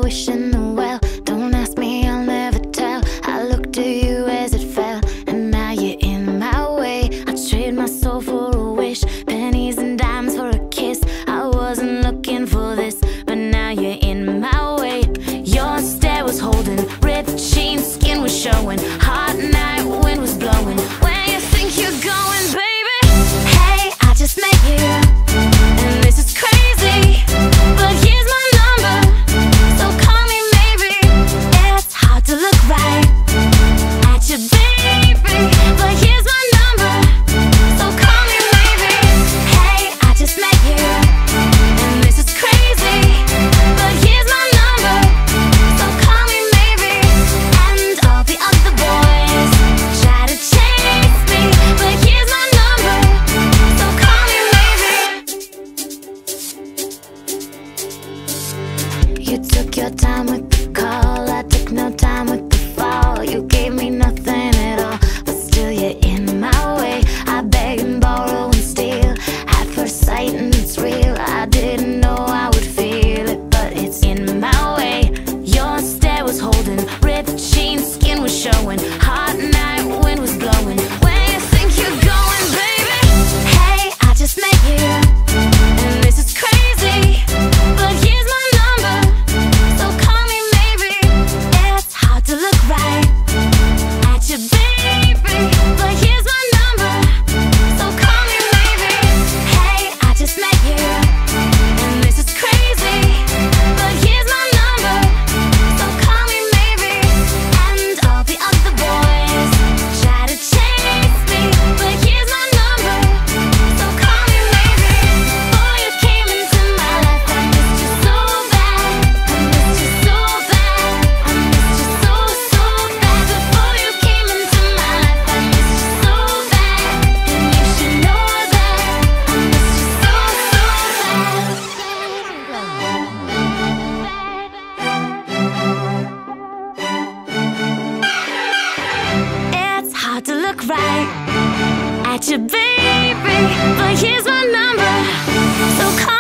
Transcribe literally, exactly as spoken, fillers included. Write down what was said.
wishing the well. Don't ask me, I'll never tell. I looked to you as it fell, and now you're in my way. I trade my soul for a wish, pennies and dimes for a kiss. I wasn't looking for this, but now you're in my way. Your stare was holding, ripped jeans, skin was showing. Hot night, wind was blowing. Where you think you're going, baby? Hey, I just met you, and this is crazy, but here's my number, so call me maybe. It's hard to look right at you, baby, but here's my number, so call me maybe. Hey, I just met you, and this is crazy, but here's my number, so call me maybe. And all the other boys try to chase me, but here's my number, so call me maybe. You took your time with the call, I took no time with the fall. You gave me nothing at all, but still you're in my way. I beg and borrow and steal at first sight, and it's real. I didn't know I would feel it, but it's in my way. Your stare was holding, ripped jeans, skin was showing. Hot night, wind was blowing. Where you think you're going, baby? Hey, I just met you, and this is crazy, but here's my number, so call me maybe. It's hard to look right at you, baby, but here's my number, so call me maybe. Hey, I just met you, and this is crazy, but here's my number, so call me maybe. And all the other boys try to chase me, but here's my number, so call me maybe. Before you came into my life, I missed you so bad, I missed you so bad, I missed you so, so bad. Before you came into my life, I missed you so bad, and you should know that I missed you so, so bad. It's hard to look right at you, baby, but here's my number, so call